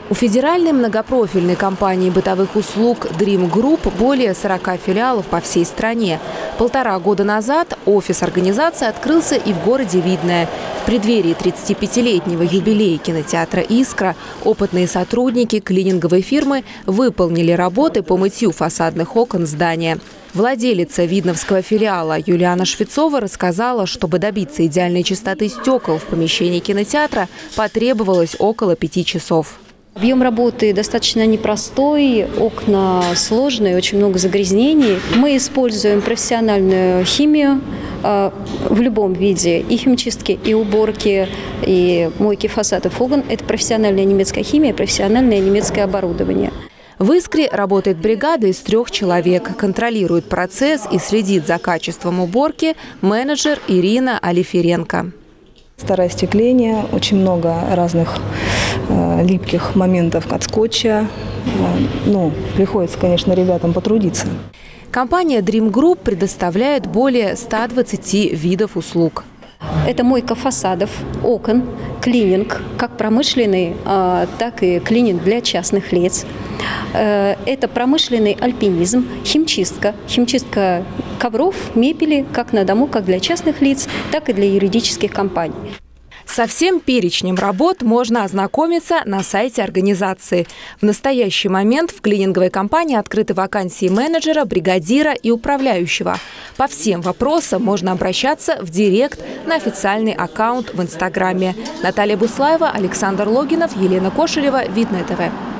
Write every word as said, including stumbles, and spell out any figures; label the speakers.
Speaker 1: У федеральной многопрофильной компании бытовых услуг Dream Group более сорока филиалов по всей стране. Полтора года назад офис организации открылся и в городе Видное. В преддверии тридцатипятилетнего юбилея кинотеатра «Искра» опытные сотрудники клининговой фирмы выполнили работы по мытью фасадных окон здания. Владелица видновского филиала Юлиана Швецова рассказала, чтобы добиться идеальной чистоты стекол в помещении кинотеатра, потребовалось около пяти часов.
Speaker 2: Объем работы достаточно непростой, окна сложные, очень много загрязнений. Мы используем профессиональную химию э, в любом виде. И химчистки, и уборки, и мойки фасадов окон. Это профессиональная немецкая химия, профессиональное немецкое оборудование.
Speaker 1: В «Искре» работает бригада из трех человек. Контролирует процесс и следит за качеством уборки менеджер Ирина Алиференко.
Speaker 3: Старое остекление, очень много разных э, липких моментов от скотча. Э, ну, приходится, конечно, ребятам потрудиться.
Speaker 1: Компания Dream Group предоставляет более ста двадцати видов услуг.
Speaker 2: Это мойка фасадов, окон, клининг, как промышленный, так и клининг для частных лиц. Это промышленный альпинизм, химчистка, химчистка ковров, мебели, как на дому, как для частных лиц, так и для юридических компаний.
Speaker 1: Со всем перечнем работ можно ознакомиться на сайте организации. В настоящий момент в клининговой компании открыты вакансии менеджера, бригадира и управляющего. По всем вопросам можно обращаться в директ на официальный аккаунт в Инстаграме. Наталья Буслаева, Александр Логинов, Елена Кошелева, Видное ТВ.